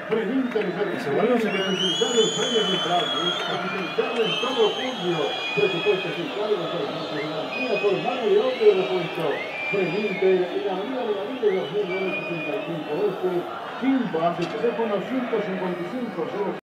Pregunta y Segundo se quedó utilizado el premio central, utilizado en todo julio. Presupuesto fiscal, la garantía por mano de obra de repuesto. Pregunte en la avenida de la Vida 2965 Este, Quimba, ante teléfono 155 0